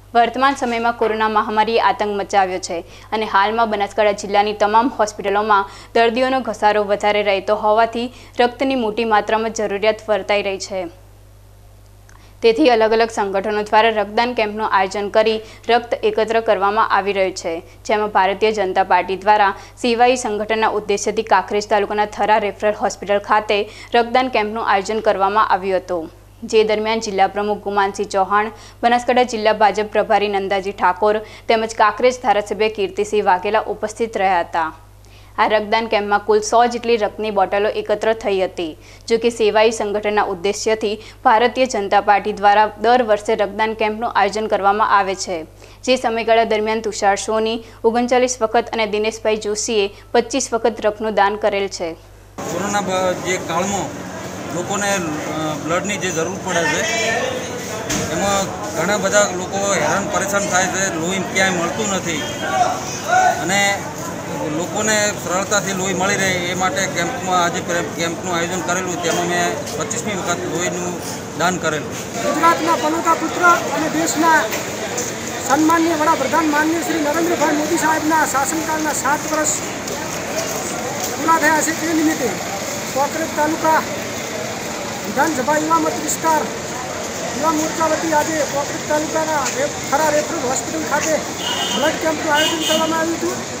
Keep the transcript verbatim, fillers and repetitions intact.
वर्तमान समय में कोरोना महामारी आतंक मचाव्यो छे अने हाल में बनासकांठा जिल्लानी तमाम होस्पिटलों में दर्दीओनो घसारो वधारे रहेतो होवाथी रक्तनी मोटी मात्रा में जरूरियात वर्ताई रही है। तेथी अलग अलग संगठनों द्वारा रक्तदान केम्पનું आयोजन करी रक्त एकत्र करवामां आवी रह्युं छे, जेमां भारतीय जनता पार्टी द्वारा सेवाई संगठनना उद्देश्यथी कांकरेज तालुकाना थरा रेफरल होस्पिटल खाते रक्तदान केम्पનું आयोजन करवामां આવ્યું હતું। जे दरमियान जिला प्रमुख गुमानसिंह चौहान, बनासकांठा जिला भाजप प्रभारी नंदाजी ठाकोर તેમજ कांकरेज धारासभ्य कीर्तिसिंह वाघेला उपस्थित रह्या हता। आ रक्तदान केम्प में कुल सौ जेटली रक्तनी बोटलो एकत्र थई हती, जो कि सेवाई संगठनना उद्देश्यथी भारतीय जनता पार्टी द्वारा दर वर्षे रक्तदान केम्पનું आयोजन करवामां आवे छे। जे समयगाळा दरमियान तुषार सोनी ओगणचालीस वखत और दिनेशभाई जोशीए पच्चीस वखत रक्तનું दान करेल छे। कोरोना जे काळमां लोकोने ब्लडनी जे जरूर पड़े छे एमां घणा बधा लोको हैरान परेशान थाय छे, लोही क्यांय मळतुं नथी अने लोकोने सरलताथी लोही मळी रहे ए माटे केम्पमां आज केम्पनुं आयोजन करेलुं, तेमां मैं पच्चीसमी वखत लोहीनुं दान करेलुं। गुजरातना पनोता पुत्र अने देशना सन्माननीय वडाप्रधान माननीय श्री नरेन्द्रभाई मोदी साहेबना शासनकालना सात वर्ष पूरा थया छे ते निमित्ते कांकरेज तालुका विधानसभा युवा मत विस्तार युवा मोर्चा वती आज कांकरेज तालुकाना थरा रेफरल होस्पिटल खाते ब्लड केम्पનું आयोजन करवामां આવ્યું હતું।